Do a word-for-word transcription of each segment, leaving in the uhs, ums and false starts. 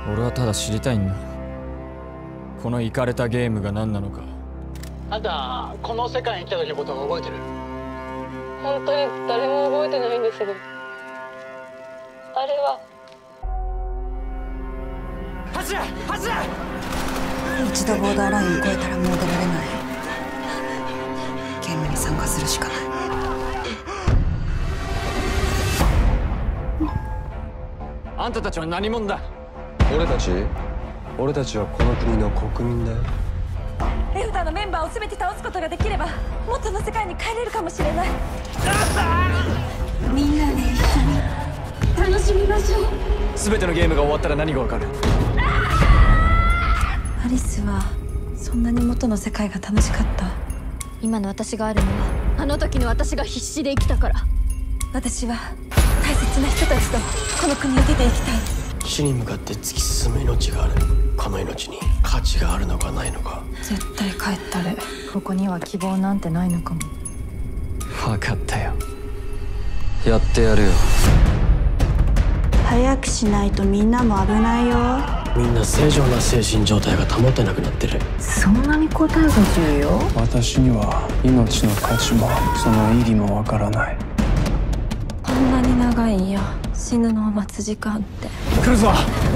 俺はただ知りたいんだ。このイカれたゲームが何なのか。 あんたこの世界に来た時のことを覚えてる？ 本当に誰も覚えてないんですが、あれは走れ走れ。 一度ボーダーラインを越えたらもう出られない。ゲームに参加するしかない。 あんたたちは何者だ？ 俺たち俺たちはこの国の国民だよ。 エフタのメンバーを全て倒すことができれば元の世界に帰れるかもしれない。みんなで一緒に楽しみましょう。 全てのゲームが終わったら何がわかる？ アリスはそんなに元の世界が楽しかった。 今の私があるのはあの時の私が必死で生きたから。 私は大切な人たちとこの国を出ていきたい。 死に向かって突き進む命がある。この命に価値があるのかないのか。 絶対帰ったれ。 ここには希望なんてないのかも。 分かったよ。 やってやるよ。 早くしないとみんなも危ないよ。 みんな正常な精神状態が保てなくなってる。 そんなに答えが重要？ 私には命の価値もその意義もわからない。 こんなに長いんや、死ぬのを待つ時間って。 来るぞ。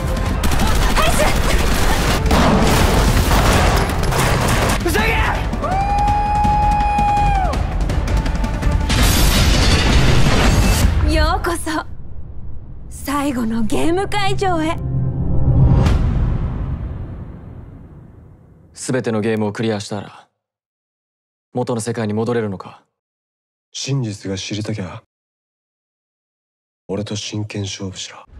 ようこそ最後のゲーム会場へ。 全てのゲームをクリアしたら元の世界に戻れるのか？ 真実が知りたきゃ俺と真剣勝負しろ。